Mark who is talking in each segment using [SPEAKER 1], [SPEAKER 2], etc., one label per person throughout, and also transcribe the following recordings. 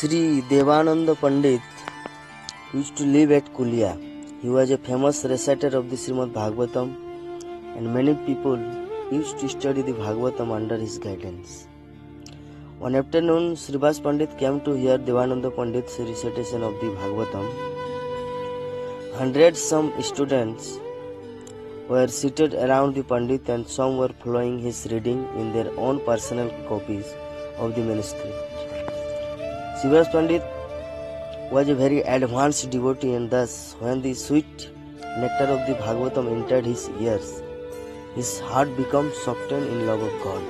[SPEAKER 1] Sri Devananda Pandit used to live at Kulia. He was a famous reciter of the Srimad Bhagavatam, and many people used to study the Bhagavatam under his guidance. One afternoon, Srivas Pandit came to hear Devananda Pandit's recitation of the Bhagavatam. Hundreds some students were seated around the Pandit, and some were following his reading in their own personal copies of the manuscript. Srivas Pandit was a very advanced devotee, and thus when the sweet nectar of the Bhagavatam entered his ears, his heart became softened in love of God.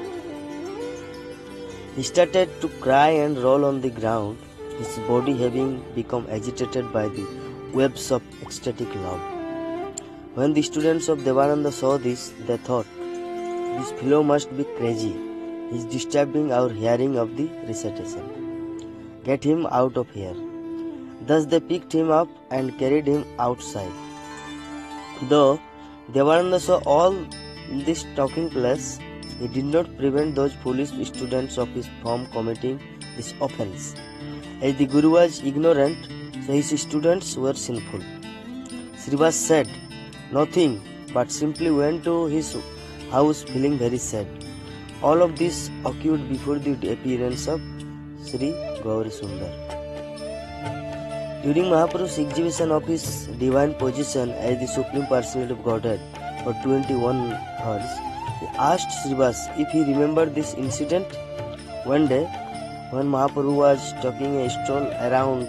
[SPEAKER 1] He started to cry and roll on the ground, his body having become agitated by the webs of ecstatic love. When the students of Devananda saw this, they thought, "This fellow must be crazy. He is disturbing our hearing of the recitation. Get him out of here." Thus they picked him up and carried him outside. Though Devananda saw all this taking place, he did not prevent those foolish students of his from committing this offense. As the Guru was ignorant, so his students were sinful. Srivas said nothing, but simply went to his house feeling very sad. All of this occurred before the appearance of Sri Gauri Sundar. During Mahaprabhu's exhibition of his divine position as the Supreme Personality of Godhead for 21 hours, he asked Srivas if he remembered this incident. One day, when Mahaprabhu was taking a stroll around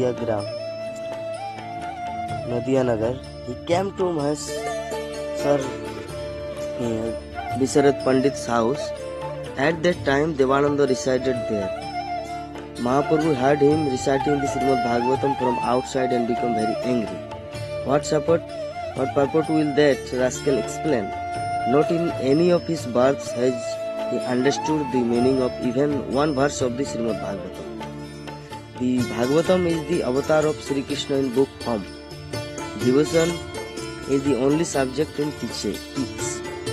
[SPEAKER 1] Nadia Nagar, he came to Maheshwar Visarath Pandit's house. At that time, Devananda resided there. Mahaprabhu heard him reciting the Srimad Bhagavatam from outside and became very angry. What purport will that rascal explain? Not in any of his births has he understood the meaning of even one verse of the Srimad Bhagavatam. The Bhagavatam is the avatar of Sri Krishna in book form. Devotion is the only subject in teachings.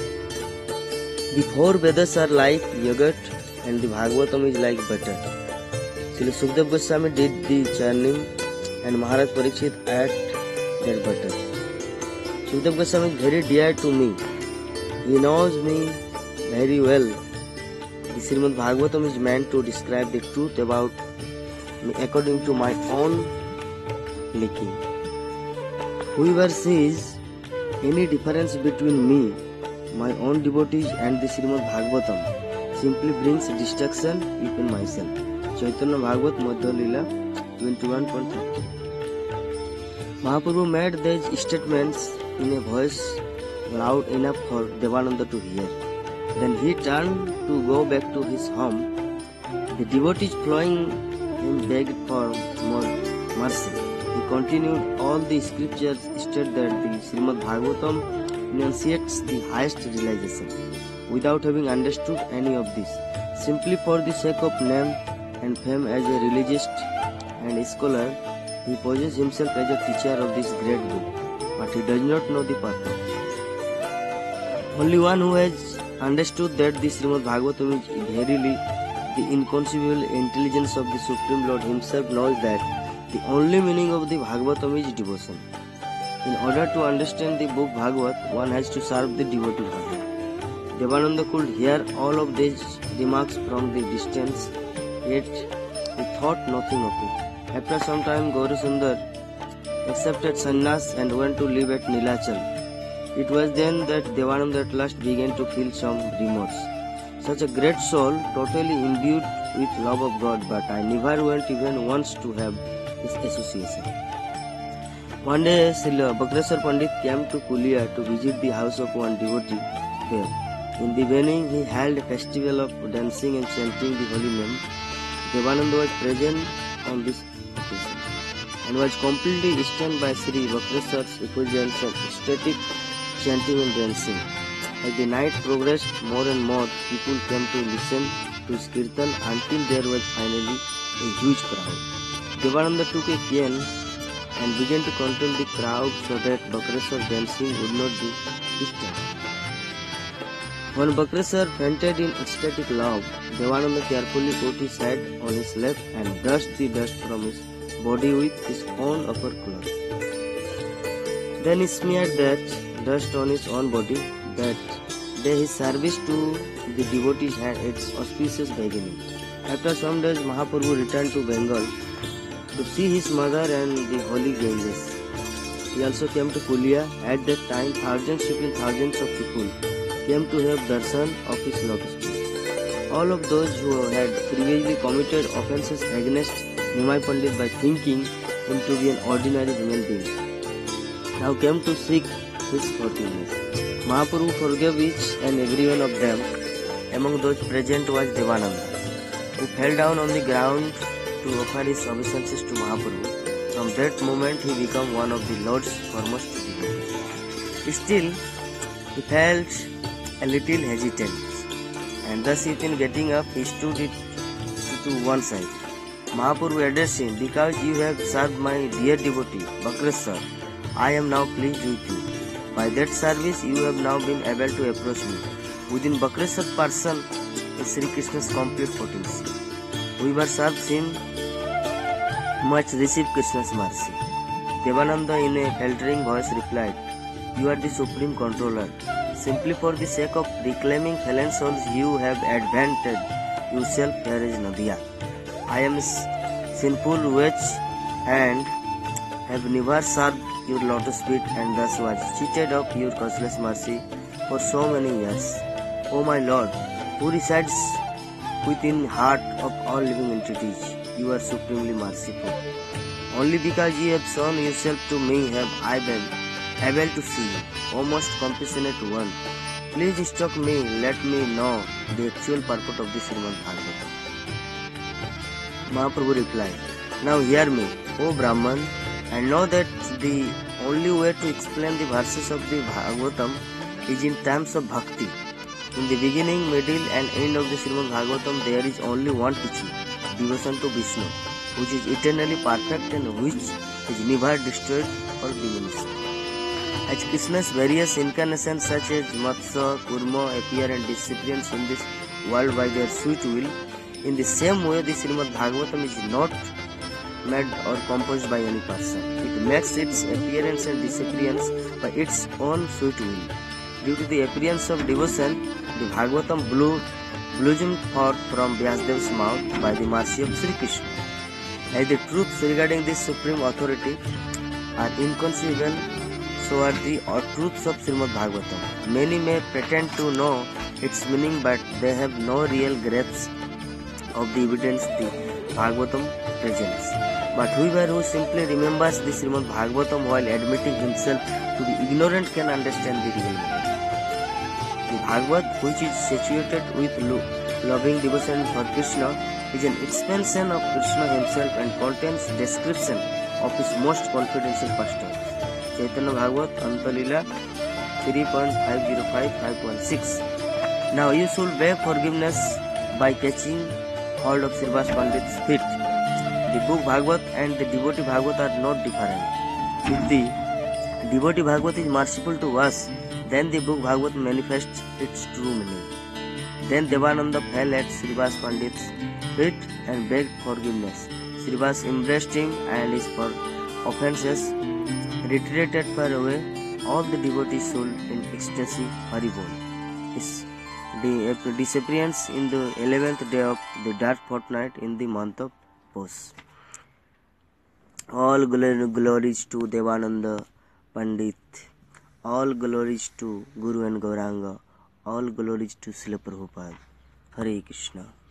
[SPEAKER 1] The four Vedas are like yogurt and the Bhagavatam is like butter. Srila Sukdev Goswami did the churning and Maharaj Parikshit ate their butter. Sukdev Goswami is very dear to me. He knows me very well. The Srimad Bhagavatam is meant to describe the truth about me according to my own liking. Whoever sees any difference between me, my own devotees and the Srimad Bhagavatam simply brings destruction within myself. Chaitanya Bhagavat Madhya Leela 21.30. Mahaprabhu made these statements in a voice loud enough for Devananda to hear. Then he turned to go back to his home. The devotees following him begged for more mercy. He continued, all the scriptures state that the Srimad Bhagavatam enunciates the highest realization. Without having understood any of this, simply for the sake of name and fame as a religious and a scholar, he poses himself as a teacher of this great book, but he does not know the purpose. Only one who has understood that the Srimad Bhagavatam is verily the inconceivable intelligence of the Supreme Lord himself knows that the only meaning of the Bhagavatam is devotion. In order to understand the book Bhagavat, one has to serve the devotee Bhagavat. Devananda could hear all of these remarks from the distance, yet he thought nothing of it. After some time, Gauri Sundar accepted sannyas and went to live at Nilachal. It was then that Devananda at last began to feel some remorse. Such a great soul, totally imbued with love of God, but I never went even once to have his association. One day, Srila Bakreshwar Pandit came to Kulia to visit the house of one devotee there. In the evening, he held a festival of dancing and chanting the holy name. Devananda was present on this occasion and was completely stunned by Sri Bakreshwar's effulgence and ecstatic chanting and dancing. As the night progressed, more and more people came to listen to his kirtan until there was finally a huge crowd. Devananda took a cane and began to control the crowd so that Bakreshwar dancing would not be disturbed. When Bakreswar fainted in ecstatic love, Devananda carefully put his head on his lap and brushed the dust from his body with his own upper cloth. Then he smeared that dust on his own body. That day his service to the devotees had its auspicious beginning. After some days, Mahaprabhu returned to Bengal to see his mother and the holy Ganges. He also came to Pulia. At that time, thousands upon thousands of people came to have darshan of his lotus feet. All of those who had previously committed offences against Nimai Pandit by thinking him to be an ordinary human being, now came to seek his forgiveness. Mahaprabhu forgave each and every one of them. Among those present was Devananda, who fell down on the ground to offer his obeisances to Mahaprabhu. From that moment he became one of the Lord's foremost devotees. Still, he felt a little hesitant, and thus within getting up he stood it to one side. Mahaprabhu addressed him, "Because you have served my dear devotee, Bakreswar, I am now pleased with you. By that service you have now been able to approach me. Within Bakreswar person is Sri Krishna's complete potency. Whoever serves him must receive Krishna's mercy." Devananda in a faltering voice replied, "You are the supreme controller. Simply for the sake of reclaiming fallen souls, you have advanced yourself here as Nadia. I am sinful wretch and have never served your lotus feet, and thus was cheated of your causeless mercy for so many years. O my Lord, who resides within heart of all living entities, you are supremely merciful. Only because you have shown yourself to me have I been able to see you. O most compassionate one, please instruct me, let me know the actual purport of the Srimad Bhagavatam." Mahaprabhu replied, "Now hear me, O Brahman, and know that the only way to explain the verses of the Bhagavatam is in terms of bhakti. In the beginning, middle and end of the Srimad Bhagavatam there is only one teaching, devotion to Vishnu, which is eternally perfect and which is never destroyed or diminished. As Krishna's various incarnations such as Matsya, Kurma appear and disappear in this world by their sweet will, in the same way the Srimad Bhagavatam is not made or composed by any person. It makes its appearance and disappearance by its own sweet will. Due to the appearance of devotion, the Bhagavatam blossomed forth from Vyasadev's mouth by the mercy of Sri Krishna. As the truths regarding this supreme authority are inconceivable, so are the truths of Srimad Bhagavatam. Many may pretend to know its meaning, but they have no real grasp of the evidence the Bhagavatam presents. But whoever who simply remembers the Srimad Bhagavatam while admitting himself to the ignorant can understand the real meaning. The Bhagavad, which is saturated with loving devotion for Krishna, is an expansion of Krishna himself and contains description of his most confidential pastimes. Chaitanya Bhagavat, Antalila 3.505-516. Now you should beg forgiveness by catching hold of Srivas Pandit's feet. The book Bhagavat and the devotee Bhagavat are not different. If the devotee Bhagavat is merciful to us, then the book Bhagavat manifests its true meaning. Then Devananda fell at Srivas Pandit's feet and begged forgiveness. Srivas embraced him and his offences retreated far away. All the devotees soul in ecstasy, Hari Bol. His disappearance in the 11th day of the dark fortnight in the month of Posh. All glories to Devananda Pandit. All glories to Guru and Gauranga. All glories to Srila Prabhupada. Hare Krishna.